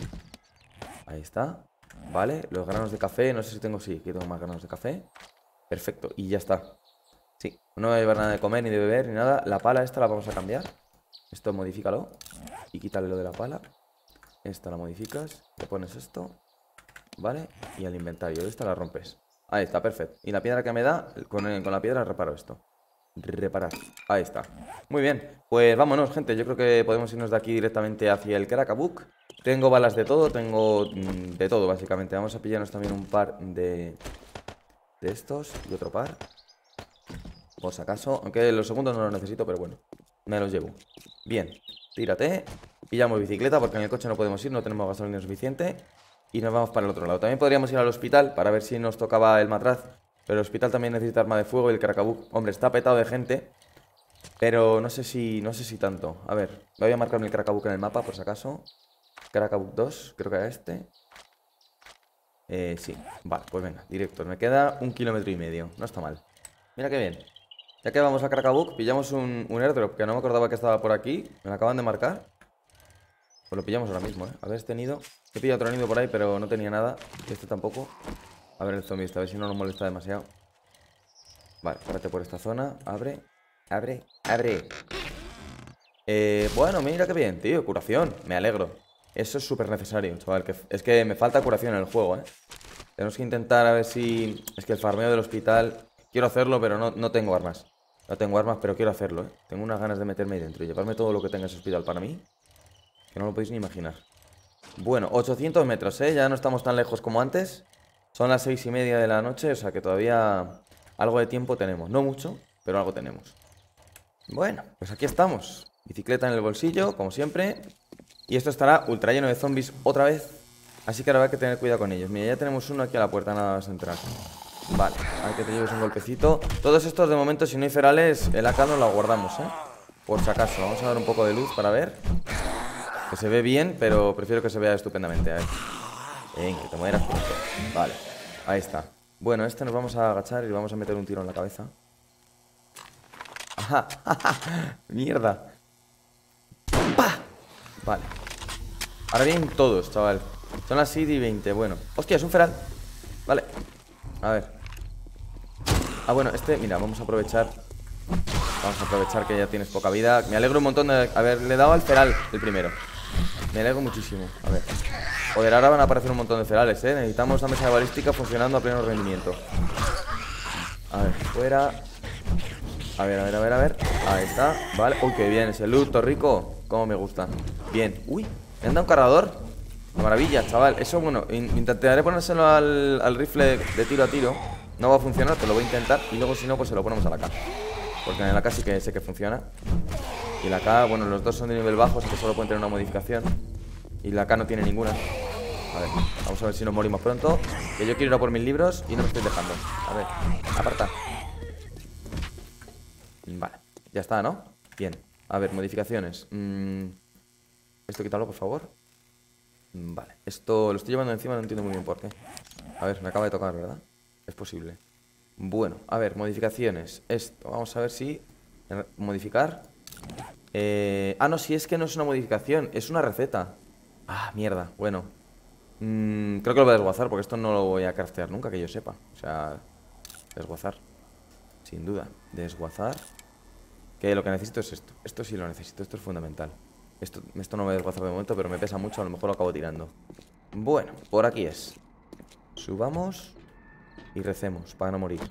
Ahí está. Vale, los granos de café. No sé si tengo... Sí, aquí tengo más granos de café. Perfecto, y ya está. Sí, no voy a llevar nada de comer ni de beber ni nada. La pala esta la vamos a cambiar. Esto modifícalo y quítale lo de la pala. Esta la modificas, te pones esto, ¿vale? Y al inventario, esta la rompes. Ahí está, perfecto. Y la piedra que me da, con, el, con la piedra reparo esto. Reparar, ahí está. Muy bien, pues vámonos, gente. Yo creo que podemos irnos de aquí directamente hacia el Crackabug. Tengo balas de todo, tengo mmm, de todo básicamente. Vamos a pillarnos también un par de, de estos y otro par, por si acaso. Aunque los segundos no los necesito, pero bueno, me los llevo. Bien, tírate. Pillamos bicicleta porque en el coche no podemos ir, no tenemos gasolina suficiente. Y nos vamos para el otro lado. También podríamos ir al hospital para ver si nos tocaba el matraz. Pero el hospital también necesita arma de fuego y el Crackabug, hombre, está petado de gente. Pero no sé si, no sé si tanto. A ver, voy a marcarme el Crackabug en el mapa por si acaso. Crackabug dos, creo que era este. Eh, sí, vale, pues venga, directo. Me queda un kilómetro y medio, no está mal. Mira qué bien. Ya que vamos a Crackabug, pillamos un, un airdrop que no me acordaba que estaba por aquí. Me lo acaban de marcar. Pues lo pillamos ahora mismo, ¿eh? A ver este nido. He pillado otro nido por ahí, pero no tenía nada. Y este tampoco. A ver el zombie este, a ver si no nos molesta demasiado. Vale, párate por esta zona. Abre, abre, abre. Eh, bueno, mira qué bien, tío, curación. Me alegro. Eso es súper necesario, chaval, que es que me falta curación en el juego, ¿eh? Tenemos que intentar a ver si... Es que el farmeo del hospital... Quiero hacerlo, pero no, no tengo armas. No tengo armas, pero quiero hacerlo, ¿eh? Tengo unas ganas de meterme ahí dentro y llevarme todo lo que tenga ese hospital para mí, que no lo podéis ni imaginar. Bueno, ochocientos metros, ¿eh? Ya no estamos tan lejos como antes. Son las seis y media de la noche, o sea que todavía algo de tiempo tenemos. No mucho, pero algo tenemos. Bueno, pues aquí estamos. Bicicleta en el bolsillo, como siempre. Y esto estará ultra lleno de zombies otra vez. Así que ahora hay que tener cuidado con ellos. Mira, ya tenemos uno aquí a la puerta, nada más entrar. Vale, hay que te lleves un golpecito. Todos estos de momento, si no hay ferales, el A K nos lo guardamos, ¿eh? Por si acaso, vamos a dar un poco de luz para ver. Que se ve bien, pero prefiero que se vea estupendamente. A ver. Ven, que te mueras pronto. Vale, ahí está. Bueno, este nos vamos a agachar y le vamos a meter un tiro en la cabeza. ¡Ajá! ¡Mierda! ¡Pah! Vale. Ahora vienen todos, chaval. Son las siete y veinte, bueno. ¡Hostia, es un feral! Vale. A ver. Ah, bueno, este, mira, vamos a aprovechar. Vamos a aprovechar que ya tienes poca vida. Me alegro un montón de haberle dado al feral el primero. Me alegro muchísimo. A ver. Joder, ahora van a aparecer un montón de ferales, ¿eh? Necesitamos la mesa de balística funcionando a pleno rendimiento. A ver, fuera. A ver, a ver, a ver, a ver. Ahí está, vale. Uy, qué bien, ese loot, todo rico. Cómo me gusta. Bien. Uy, me han dado un cargador. Maravilla, chaval. Eso, bueno, in intentaré ponérselo al, al rifle de tiro a tiro. No va a funcionar, pero lo voy a intentar. Y luego, si no, pues se lo ponemos a la cara. Porque en el A K sí que sé que funciona. Y la K, bueno, los dos son de nivel bajo, así que solo pueden tener una modificación. Y la K no tiene ninguna. A ver, vamos a ver si nos morimos pronto. Que yo quiero ir a por mis libros y no me estoy dejando. A ver, aparta. Vale, ya está, ¿no? Bien, a ver, modificaciones. mm, Esto quítalo, por favor. Vale, esto lo estoy llevando encima, no entiendo muy bien por qué. A ver, me acaba de tocar, ¿verdad? Es posible. Bueno, a ver, modificaciones. Esto, vamos a ver si... Modificar. Eh... Ah, no, si es que no es una modificación, es una receta. Ah, mierda, bueno. Mm, creo que lo voy a desguazar, porque esto no lo voy a craftear nunca, que yo sepa. O sea, desguazar. Sin duda, desguazar. Que lo que necesito es esto. Esto sí lo necesito, esto es fundamental. Esto, esto no me voy a desguazar de momento, pero me pesa mucho, a lo mejor lo acabo tirando. Bueno, por aquí es. Subamos y recemos para no morir.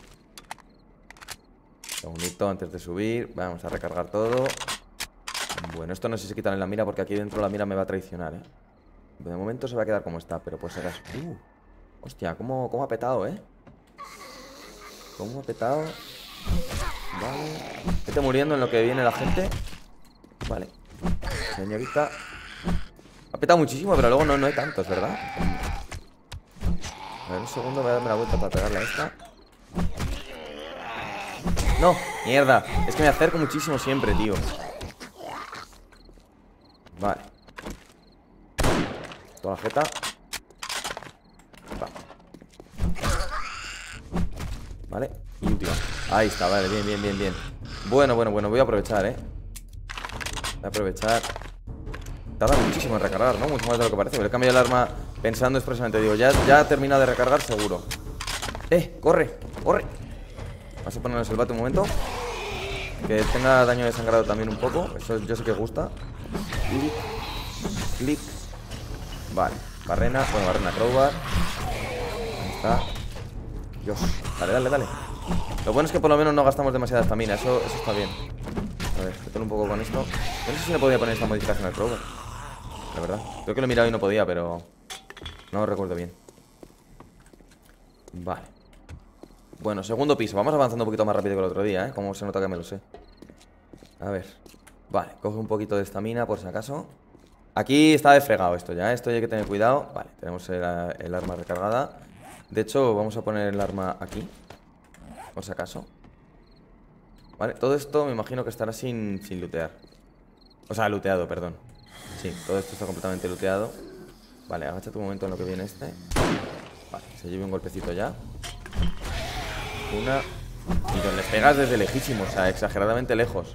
Segundito antes de subir. Vamos a recargar todo. Bueno, esto no sé si quitarle la mira, porque aquí dentro la mira me va a traicionar, ¿eh? De momento se va a quedar como está, pero pues serás... Uh, hostia, cómo, cómo ha petado, ¿eh? Cómo ha petado. Vale. Vete muriendo en lo que viene la gente. Vale. Señorita. Ha petado muchísimo, pero luego no, no hay tantos, ¿verdad? A ver, un segundo, voy a darme la vuelta para pegarle a esta. No, mierda. Es que me acerco muchísimo siempre, tío. Vale. Toda la jeta. Vale, y última. Ahí está, vale, bien, bien, bien, bien. Bueno, bueno, bueno, voy a aprovechar, eh Voy a aprovechar. Tarda muchísimo en recargar, ¿no? Mucho más de lo que parece. Pero he cambiado el arma pensando expresamente. Digo, ya, ya ha terminado de recargar seguro. Eh, corre, corre. Vamos a ponernos el bate un momento. Que tenga daño de sangrado también un poco. Eso yo sé que gusta. Clic, clic. Vale, barrena, bueno, barrena, crowbar. Ahí está. Dios, dale, dale, dale. Lo bueno es que por lo menos no gastamos demasiada estamina. Eso, eso está bien. A ver, mételo un poco con esto. No sé si le podía poner esta modificación al crowbar, la verdad, creo que lo he mirado y no podía, pero no lo recuerdo bien. Vale. Bueno, segundo piso. Vamos avanzando un poquito más rápido que el otro día, ¿eh? Como se nota que me lo sé. A ver. Vale, coge un poquito de estamina por si acaso. Aquí está de fregado esto ya, ¿eh? Esto hay que tener cuidado. Vale, tenemos el, el arma recargada. De hecho, vamos a poner el arma aquí, por si acaso. Vale, todo esto me imagino que estará sin, sin lootear. O sea, looteado, perdón. Sí, todo esto está completamente looteado. Vale, agáchate un momento en lo que viene este. Vale, se lleve un golpecito ya. Una. Y donde pegas desde lejísimo, o sea, exageradamente lejos.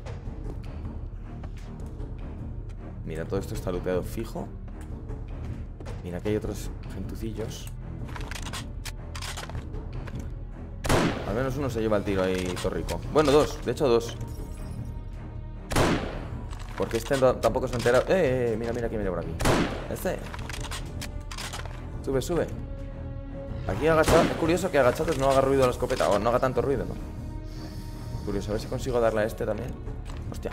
Mira, todo esto está looteado fijo. Mira, aquí hay otros gentucillos. Al menos uno se lleva el tiro ahí, todo rico. Bueno, dos, de hecho dos. Porque este no, tampoco se ha enterado. Eh, eh, mira, mira quién viene por aquí. Este. Sube, sube. Aquí agachado. Es curioso que agachados no haga ruido la escopeta. O no haga tanto ruido, ¿no? Curioso, a ver si consigo darle a este también. Hostia.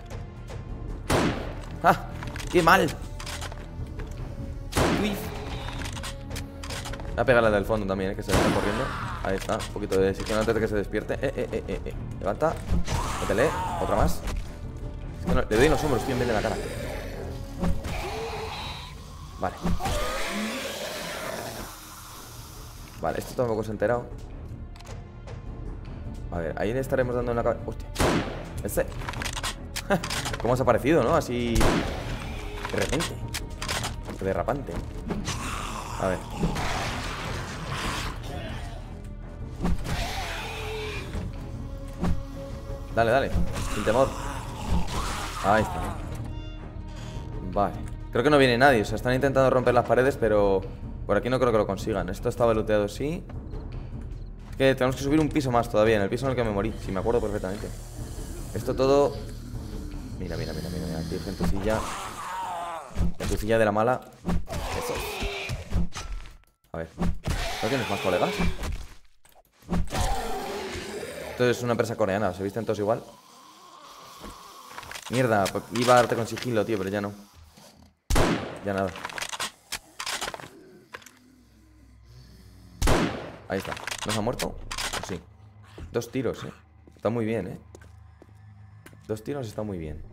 ¡Ah! ¡Qué mal! Uy. Voy a pegarle del fondo también, ¿eh? Que se está corriendo. Ahí está, un poquito de oxígeno antes de que se despierte. Eh, eh, eh, eh, eh. Levanta. Métele, otra más. Es que no, le doy en los hombros, tío, en vez de la cara. Vale. Vale, esto tampoco se ha enterado. A ver, ahí le estaremos dando en la cabeza. Hostia. Este. ¿Cómo has aparecido, no? Así. De repente. Derrapante. A ver. Dale, dale, sin temor. Ahí está. Vale, creo que no viene nadie. O sea, están intentando romper las paredes, pero por aquí no creo que lo consigan. Esto estaba looteado, sí. Es que tenemos que subir un piso más todavía. En el piso en el que me morí, si me acuerdo perfectamente. Esto todo. Mira, mira, mira, mira, mira. Aquí hay gentucilla. Gentucilla de la mala. Eso. A ver, ¿no tienes más colegas? Esto es una empresa coreana, ¿se visten todos igual? Mierda, pues iba a darte con sigilo, tío, pero ya no. Ya nada. Ahí está. ¿No se ha muerto? Pues sí. Dos tiros, eh. Está muy bien, eh. Dos tiros está muy bien.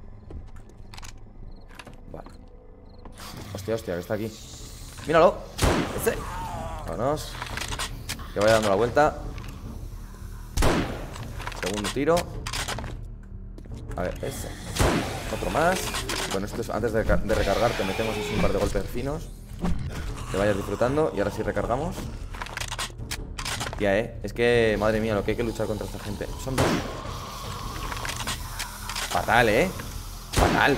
Vale. Hostia, hostia, que está aquí. ¡Míralo! ¡Ese! Vámonos. Que vaya dando la vuelta. Segundo tiro. A ver, ese. Otro más. Bueno, esto es antes de, de recargar. Te metemos así un par de golpes finos. Que vayas disfrutando. Y ahora sí recargamos. Tía, eh. Es que, madre mía, lo que hay que luchar contra esta gente. Son dos. Fatal, eh. Fatal.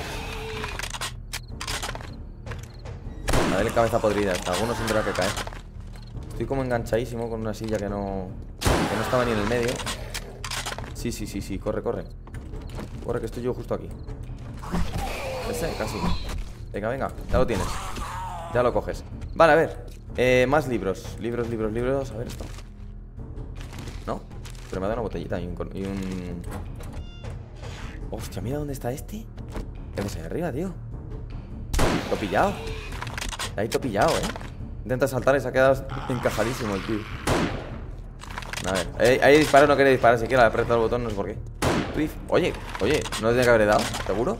A ver, cabeza podrida. Algunos tendrá que caer. Estoy como enganchadísimo con una silla que no Que no estaba ni en el medio. Sí, sí, sí, sí, corre, corre. Corre, que estoy yo justo aquí. Ese, casi. Venga, venga, ya lo tienes. Ya lo coges. Vale, a ver, eh, más libros. Libros, libros, libros, a ver esto. ¿No? Pero me ha dado una botellita y un... Y un... Hostia, mira dónde está este. ¿Qué haces ahí arriba, tío? Lo he pillado. Ahí te he pillado, eh. Intenta saltar y se ha quedado encajadísimo el tío. A ver, ahí, ahí disparo, no quiere disparar siquiera. Le he apretado el botón, no sé por qué. Oye, oye, ¿no le tiene que haber dado? ¿Seguro?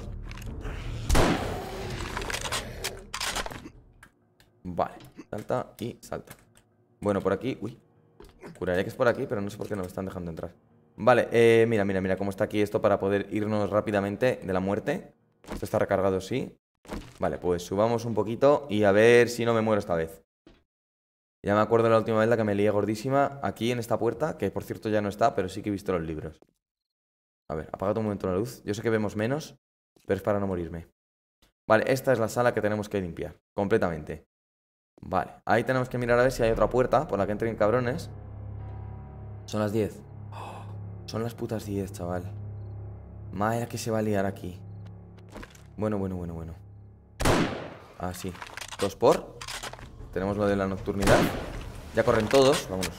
Vale, salta y salta. Bueno, por aquí, uy. Juraría que es por aquí, pero no sé por qué no me están dejando entrar. Vale, eh, mira, mira, mira cómo está aquí esto para poder irnos rápidamente de la muerte. Esto está recargado, sí. Vale, pues subamos un poquito y a ver si no me muero esta vez. Ya me acuerdo de la última vez la que me lié gordísima aquí en esta puerta, que por cierto ya no está, pero sí que he visto los libros. A ver, apaga un momento la luz. Yo sé que vemos menos, pero es para no morirme. Vale, esta es la sala que tenemos que limpiar completamente. Vale, ahí tenemos que mirar a ver si hay otra puerta por la que entren cabrones. Son las diez. Oh, son las putas diez, chaval. Madre que se va a liar aquí. Bueno, bueno, bueno, bueno. Ah, sí. Dos por. Tenemos lo de la nocturnidad. Ya corren todos, vámonos.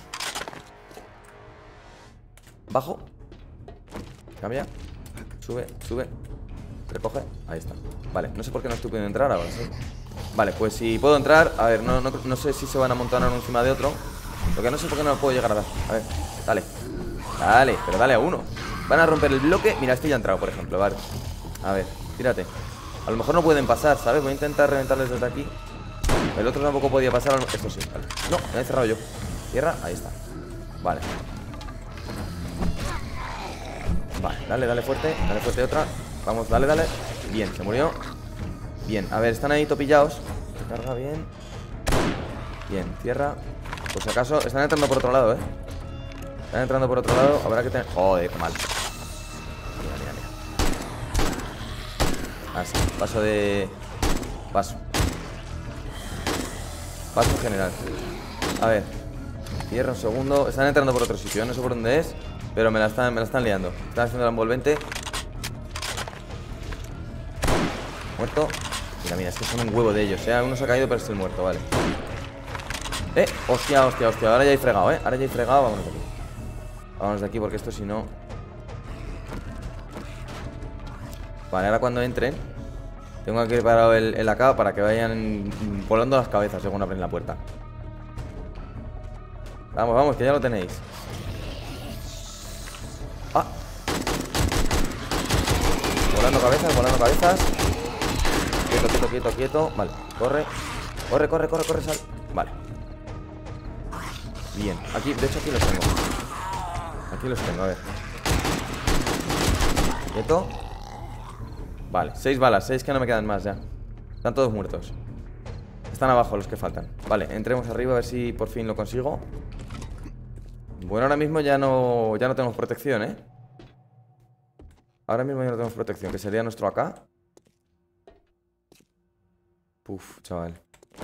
Bajo. Cambia. Sube, sube. Recoge, ahí está. Vale, no sé por qué no estoy pudiendo entrar ahora, ¿sí? Vale, pues si puedo entrar. A ver, no, no, no sé si se van a montar uno encima de otro. Lo que no sé por qué no lo puedo llegar a dar. A ver, dale. Dale, pero dale a uno. Van a romper el bloque. Mira, este ya ha entrado, por ejemplo, vale. A ver, tírate. A lo mejor no pueden pasar, ¿sabes? Voy a intentar reventarles desde aquí. El otro tampoco podía pasar. Esto sí, vale. No, me he cerrado yo. Cierra, ahí está. Vale. Vale, dale, dale fuerte. Dale fuerte otra. Vamos, dale, dale. Bien, se murió. Bien, a ver, están ahí topillados. Carga bien. Bien, cierra. Por si acaso, están entrando por otro lado, eh. Están entrando por otro lado. Habrá que tener... Joder, qué mal. Mira, mira, mira. Así, paso de... Paso. Paso general. A ver. Cierra un segundo. Están entrando por otro sitio, no sé por dónde es, pero me la están, me la están liando. Están haciendo la envolvente. Muerto. Mira, mira, es que son un huevo de ellos, ¿eh? Uno se ha caído, pero es el muerto, vale. Eh, hostia, hostia, hostia. Ahora ya hay fregado, ¿eh? Ahora ya hay fregado, vámonos de aquí. Vámonos de aquí porque esto si no... Vale, ahora cuando entren tengo aquí preparado el, el acá para que vayan volando las cabezas según abren la puerta. Vamos, vamos, que ya lo tenéis. Ah. Volando cabezas, volando cabezas. Quieto, quieto, quieto, quieto. Vale, corre. Corre, corre, corre, corre, sal. Vale. Bien, aquí, de hecho aquí los tengo. Aquí los tengo, a ver. Quieto. Vale, seis balas, seis que no me quedan más ya. Están todos muertos. Están abajo los que faltan. Vale, entremos arriba a ver si por fin lo consigo. Bueno, ahora mismo ya no, ya no tenemos protección, ¿eh? Ahora mismo ya no tenemos protección, que sería nuestro acá. Puf, chaval.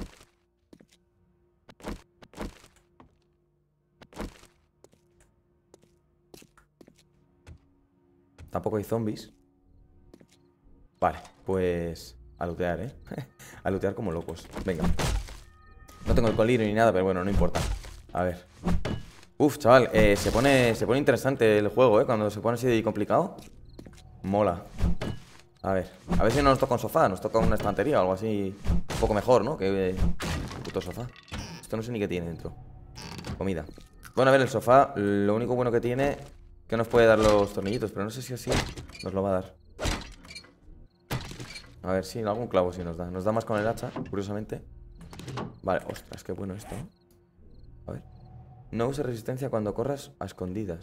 Tampoco hay zombies. Vale, pues... A lootear, ¿eh? A lootear como locos. Venga. No tengo el colirio ni nada, pero bueno, no importa. A ver. Uf, chaval, eh, se pone se pone interesante el juego, ¿eh? Cuando se pone así de complicado. Mola. A ver, a ver si no nos toca un sofá. Nos toca una estantería o algo así. Un poco mejor, ¿no? Que eh, un puto sofá. Esto no sé ni qué tiene dentro. Comida. Bueno, a ver, el sofá, lo único bueno que tiene que nos puede dar los tornillitos, pero no sé si así nos lo va a dar. A ver, sí, algún clavo sí nos da. Nos da más con el hacha, curiosamente. Vale, ostras, qué bueno esto, ¿no? A ver. No uses resistencia cuando corras a escondidas.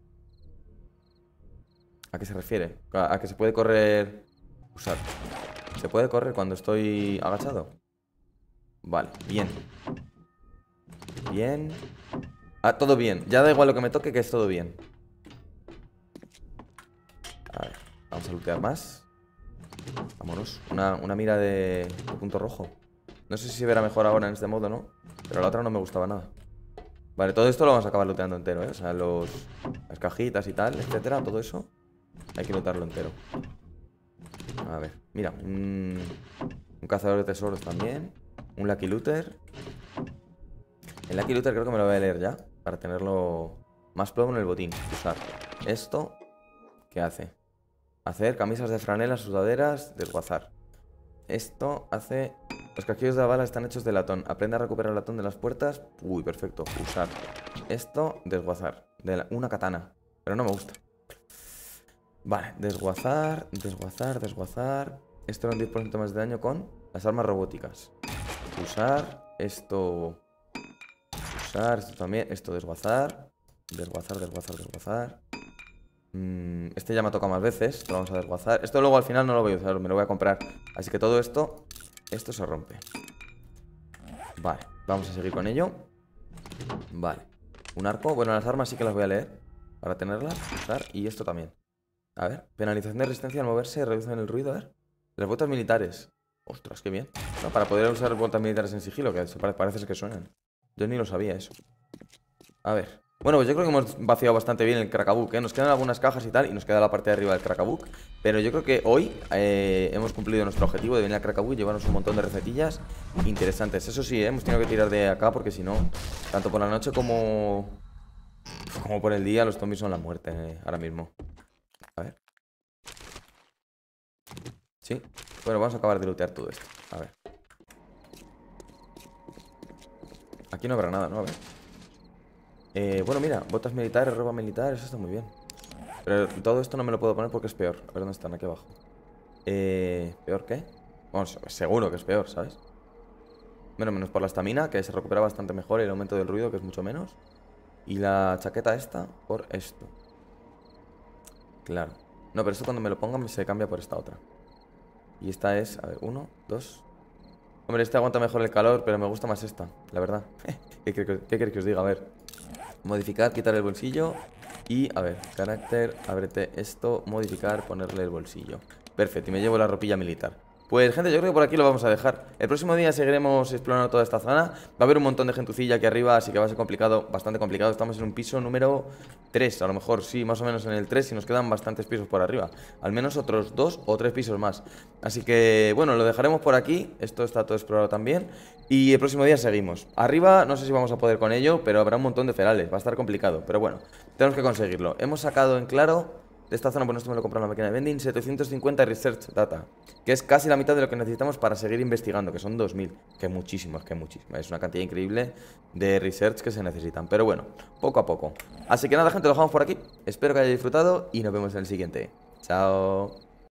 ¿A qué se refiere? A, a que se puede correr... Usar. ¿Se puede correr cuando estoy agachado? Vale, bien. Bien. Ah, todo bien. Ya da igual lo que me toque, que es todo bien. A ver, vamos a lootear más. Vámonos. Una, una mira de, de punto rojo. No sé si se verá mejor ahora en este modo, ¿no? Pero la otra no me gustaba nada. Vale, todo esto lo vamos a acabar looteando entero, ¿eh? O sea, los, las cajitas y tal, etcétera, todo eso hay que lootearlo entero. A ver, mira, un, un cazador de tesoros también. Un Lucky Looter. El Lucky Looter creo que me lo voy a leer ya, para tenerlo más plomo en el botín. Usar esto. ¿Qué hace? Hacer camisas de franela, sudaderas, desguazar. Esto hace... Los casquillos de la bala están hechos de latón. Aprende a recuperar el latón de las puertas. Uy, perfecto. Usar. Esto, desguazar. De la... Una katana. Pero no me gusta. Vale, desguazar, desguazar, desguazar. Esto da un diez por ciento más de daño con las armas robóticas. Usar. Esto... Usar. Esto también. Esto, desguazar. Desguazar, desguazar, desguazar. Mm, este ya me ha tocado más veces. Esto lo vamos a desguazar. Esto luego al final no lo voy a usar, me lo voy a comprar. Así que todo esto... Esto se rompe. Vale, vamos a seguir con ello. Vale, un arco. Bueno, las armas sí que las voy a leer para tenerlas, usar. Y esto también. A ver, penalización de resistencia al moverse. Reducen el ruido, a ver. Las botas militares. Ostras, qué bien. No, para poder usar botas militares en sigilo, que parece que suenan. Yo ni lo sabía eso. A ver. Bueno, pues yo creo que hemos vaciado bastante bien el Cracabook, ¿eh? Nos quedan algunas cajas y tal, y nos queda la parte de arriba del Cracabook. Pero yo creo que hoy eh, hemos cumplido nuestro objetivo de venir al Cracabook y llevarnos un montón de recetillas interesantes. Eso sí, ¿eh? Hemos tenido que tirar de acá porque si no, tanto por la noche como, como por el día, los zombies son la muerte eh, ahora mismo. A ver. Sí. Bueno, vamos a acabar de lootear todo esto. A ver. Aquí no habrá nada, ¿no? A ver. Eh, bueno, mira, botas militares, ropa militar, eso está muy bien. Pero todo esto no me lo puedo poner porque es peor. A ver dónde están, aquí abajo. Eh, ¿Peor qué? Bueno, seguro que es peor, ¿sabes? Bueno, menos por la estamina, que se recupera bastante mejor. Y el aumento del ruido, que es mucho menos. Y la chaqueta esta, por esto. Claro. No, pero esto cuando me lo pongan se cambia por esta otra. Y esta es, a ver, uno, dos. Hombre, este aguanta mejor el calor, pero me gusta más esta, la verdad. ¿Qué queréis que os diga? A ver. Modificar, quitar el bolsillo. Y, a ver, carácter, ábrete esto, modificar, ponerle el bolsillo. Perfecto, y me llevo la ropilla militar. Pues, gente, yo creo que por aquí lo vamos a dejar. El próximo día seguiremos explorando toda esta zona. Va a haber un montón de gentucilla aquí arriba, así que va a ser complicado, bastante complicado. Estamos en un piso número tres, a lo mejor, sí, más o menos en el tres. Y nos quedan bastantes pisos por arriba. Al menos otros dos o tres pisos más. Así que, bueno, lo dejaremos por aquí. Esto está todo explorado también. Y el próximo día seguimos. Arriba, no sé si vamos a poder con ello, pero habrá un montón de ferales. Va a estar complicado, pero bueno, tenemos que conseguirlo. Hemos sacado en claro... De esta zona, bueno, esto me lo comprado en la máquina de vending, setecientos cincuenta Research Data, que es casi la mitad de lo que necesitamos para seguir investigando, que son dos mil, que muchísimo, es que muchísimo. Es una cantidad increíble de research que se necesitan, pero bueno, poco a poco. Así que nada, gente, lo dejamos por aquí. Espero que hayáis disfrutado y nos vemos en el siguiente. Chao.